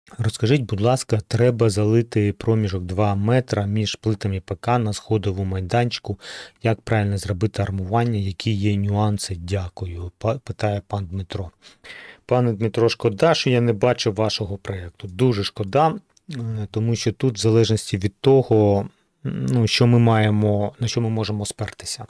Розкажіть, будь ласка, треба залити проміжок 2 метра між плитами ПК на сходовому майданчику. Як правильно зробити армування? Які є нюанси? Дякую, питає пан Дмитро. Пане Дмитро, шкода, що я не бачив вашого проєкту. Дуже шкода, тому що тут в залежності від того, що ми маємо, на що ми можемо спертися.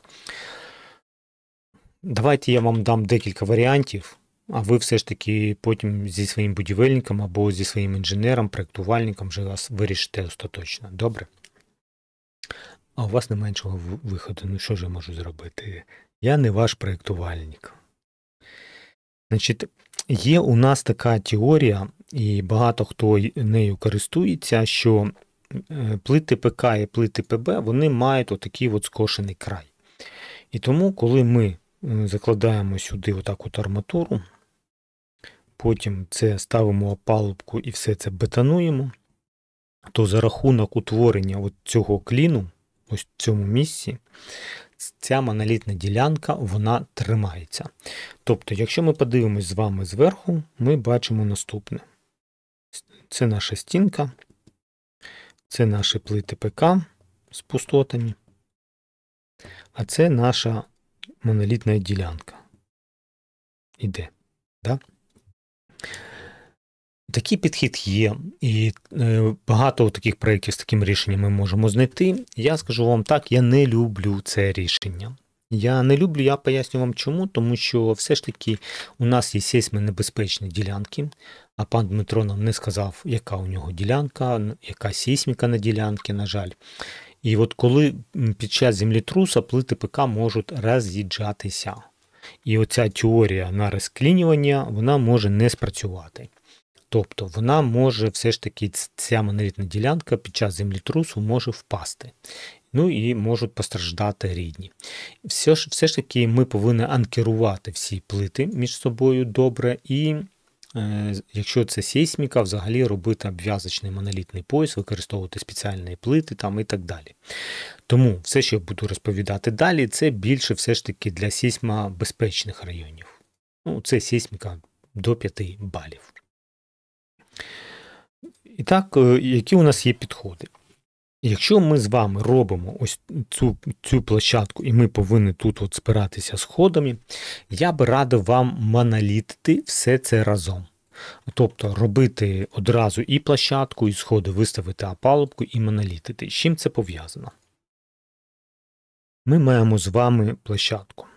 Давайте я вам дам декілька варіантів, а ви все ж таки потім зі своїм будівельником або зі своїм інженером, проєктувальником вже вас вирішите остаточно. Добре? А у вас немає іншого виходу. Ну що ж я можу зробити? Я не ваш проєктувальник. Значить, є у нас така теорія, і багато хто нею користується, що плити ПК і плити ПБ, вони мають отакий от скошений край. І тому, коли ми закладаємо сюди отак от арматуру, потім це ставимо опалубку і все це бетонуємо, то за рахунок утворення от цього кліну, ось в цьому місці, ця монолітна ділянка, вона тримається. Тобто, якщо ми подивимось з вами зверху, ми бачимо наступне. Це наша стінка, це наші плити ПК з пустотами, а це наша монолітна ділянка. Іде. Да? Такий підхід є, і багато таких проєктів з таким рішенням ми можемо знайти. Я скажу вам так, я не люблю це рішення. Я поясню вам чому, тому що все ж таки у нас є сейсмонебезпечні ділянки, а пан Дмитро нам не сказав, яка у нього ділянка, яка сейсміка на ділянці, на жаль. І от коли під час землетруса плити ПК можуть роз'їжджатися. І оця теорія на розклінювання, вона може не спрацювати. Тобто вона може все ж таки, ця монолітна ділянка під час землетрусу може впасти. Ну і можуть постраждати рідні. Все ж таки ми повинні анкерувати всі плити між собою добре і, якщо це сейсміка, взагалі робити обв'язочний монолітний пояс, використовувати спеціальні плити там і так далі. Тому все, що я буду розповідати далі, це більше все ж таки для сейсмобезпечних районів. Це сейсміка до 5 балів. І так, які у нас є підходи? Якщо ми з вами робимо ось цю площадку, і ми повинні тут от спиратися сходами, я би радив вам монолітити все це разом. Тобто робити одразу і площадку, і сходи, виставити опалубку, і монолітити. З чим це пов'язано? Ми маємо з вами площадку.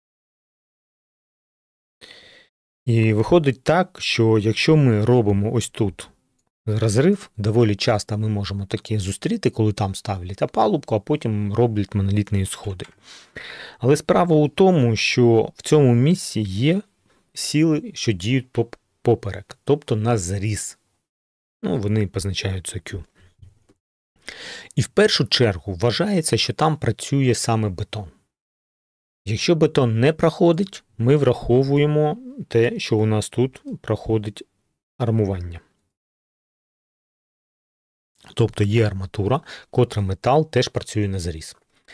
І виходить так, що якщо ми робимо ось тут розрив, доволі часто ми можемо таке зустріти, коли там ставлять опалубку, а потім роблять монолітні сходи. Але справа у тому, що в цьому місці є сили, що діють поперек, тобто на зріз. Вони позначаються Q. І в першу чергу вважається, що там працює саме бетон. Якщо бетон не проходить, ми враховуємо те, що у нас тут проходить армування. Тобто є арматура, котра метал теж працює на зріз.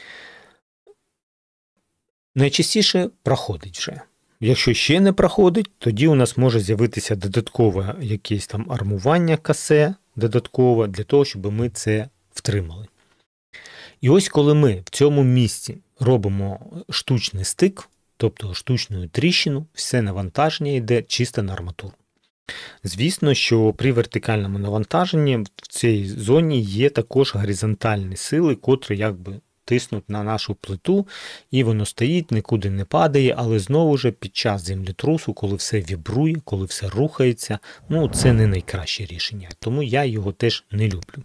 Найчастіше проходить вже. Якщо ще не проходить, тоді у нас може з'явитися додаткове якесь там армування касе, додаткове, для того, щоб ми це втримали. І ось коли ми в цьому місці робимо штучний стик, тобто штучну тріщину, все навантаження йде чисто на арматуру. Звісно, що при вертикальному навантаженні в цій зоні є також горизонтальні сили, котрі якби тиснуть на нашу плиту, і воно стоїть, нікуди не падає, але знову ж під час землетрусу, коли все вібрує, коли все рухається, це не найкраще рішення, тому я його теж не люблю.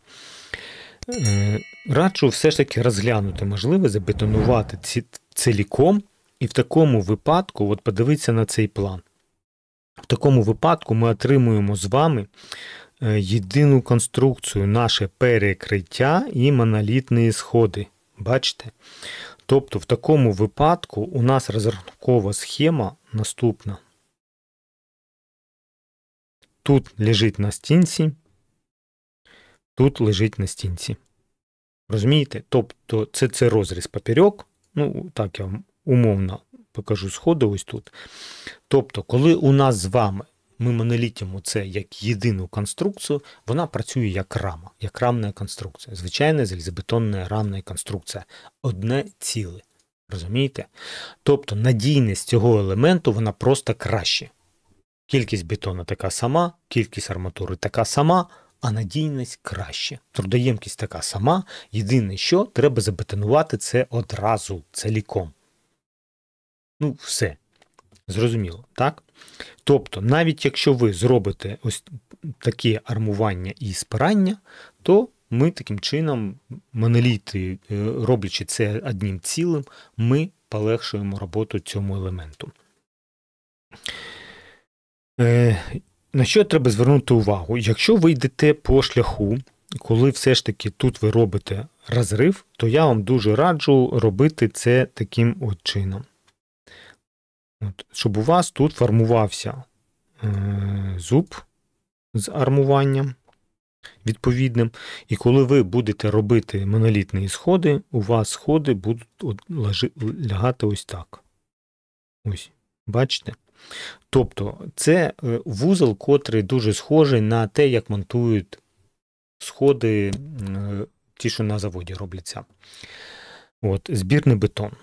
Раджу все ж таки розглянути можливо, забетонувати ціліком, і в такому випадку, от подивіться на цей план, в такому випадку ми отримуємо з вами єдину конструкцію, наше перекриття і монолітні сходи. Бачите? Тобто в такому випадку у нас розрахункова схема наступна. Тут лежить на стінці, тут лежить на стінці. Розумієте? Тобто це розріз поперек, так я вам умовно покажу сходи ось тут. Тобто, коли у нас з вами ми монолітимо це як єдину конструкцію, вона працює як рама, як рамна конструкція. Звичайна залізобетонна рамна конструкція. Одне ціле. Розумієте? Тобто надійність цього елементу, вона просто краще. Кількість бетону така сама, кількість арматури така сама, а надійність краще. Трудоємкість така сама. Єдине, що треба забетонувати це одразу, цілком. Ну, все. Зрозуміло, так? Тобто, навіть якщо ви зробите ось таке армування і спирання, то ми таким чином, моноліти, роблячи це одним цілим, ми полегшуємо роботу цьому елементу. На що треба звернути увагу? Якщо ви йдете по шляху, коли все ж таки тут ви робите розрив, то я вам дуже раджу робити це таким от чином. Щоб у вас тут формувався зуб з армуванням відповідним. І коли ви будете робити монолітні сходи, у вас сходи будуть лягати ось так. Ось, бачите? Тобто це вузол, котрий дуже схожий на те, як монтують сходи, ті, що на заводі робляться. От, збірний бетон.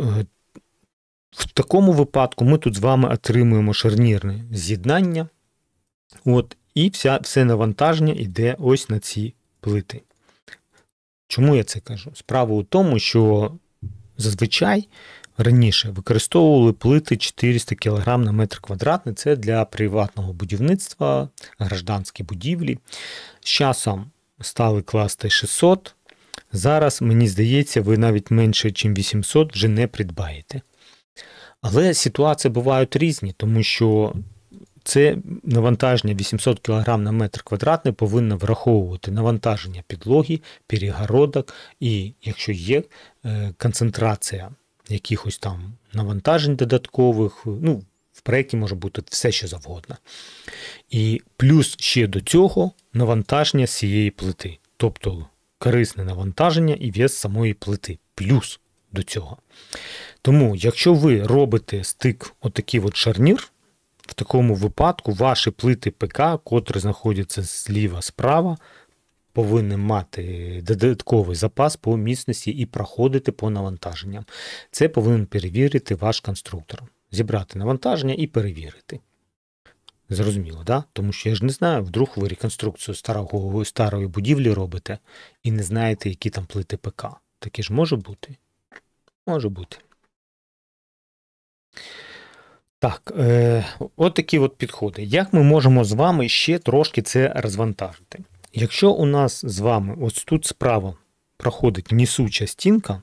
В такому випадку ми тут з вами отримуємо шарнірне з'єднання, і все навантаження йде ось на ці плити. Чому я це кажу? Справа у тому, що зазвичай раніше використовували плити 400 кг на метр квадратний, це для приватного будівництва, гражданські будівлі. З часом стали класти 600, зараз, мені здається, ви навіть менше, ніж 800 вже не придбаєте. Але ситуації бувають різні, тому що це навантаження 800 кг на метр квадратний повинно враховувати навантаження підлоги, перегородок і, якщо є концентрація якихось там навантажень додаткових, ну, в проєкті може бути все, що завгодно. І плюс ще до цього навантаження з цієї плити, тобто корисне навантаження і вес самої плити, плюс до цього. Тому, якщо ви робите стик отакий от шарнір, в такому випадку ваші плити ПК, котрі знаходяться зліва-справа, повинні мати додатковий запас по міцності і проходити по навантаженням. Це повинен перевірити ваш конструктор. Зібрати навантаження і перевірити. Зрозуміло, да? Тому що я ж не знаю, вдруг ви реконструкцію старої будівлі робите і не знаєте, які там плити ПК. Таке ж може бути? Може бути. Так, от такі от підходи. Як ми можемо з вами ще трошки це розвантажити? Якщо у нас з вами ось тут справа проходить несуча стінка,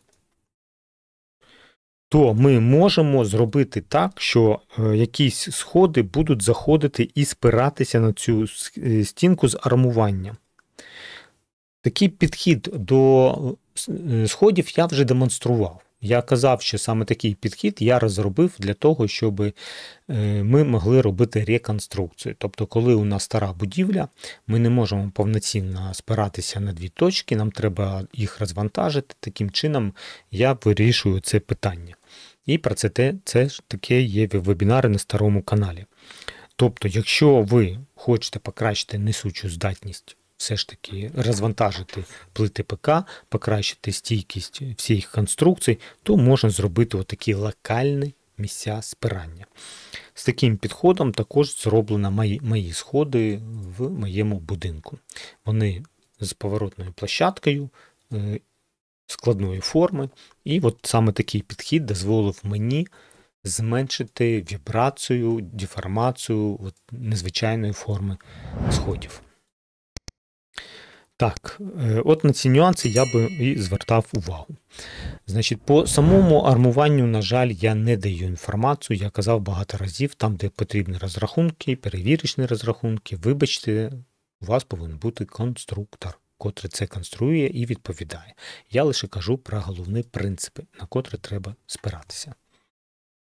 то ми можемо зробити так, що якісь сходи будуть заходити і спиратися на цю стінку з армуванням. Такий підхід до сходів я вже демонстрував. Я казав, що саме такий підхід я розробив для того, щоб ми могли робити реконструкцію. Тобто, коли у нас стара будівля, ми не можемо повноцінно спиратися на дві точки, нам треба їх розвантажити. Таким чином я вирішую це питання. І про це таке є вебінари на старому каналі. Тобто, якщо ви хочете покращити несучу здатність, все ж таки розвантажити плити ПК, покращити стійкість всіх конструкцій, то можна зробити отакі локальні місця спирання. З таким підходом також зроблено мої сходи в моєму будинку. Вони з поворотною площадкою, складної форми, і от саме такий підхід дозволив мені зменшити вібрацію, деформацію незвичайної форми сходів. Так, от на ці нюанси я би і звертав увагу. Значить, по самому армуванню, на жаль, я не даю інформацію, я казав багато разів, там, де потрібні розрахунки, перевірочні розрахунки, вибачте, у вас повинен бути конструктор, котрий це конструює і відповідає. Я лише кажу про головні принципи, на котрі треба спиратися.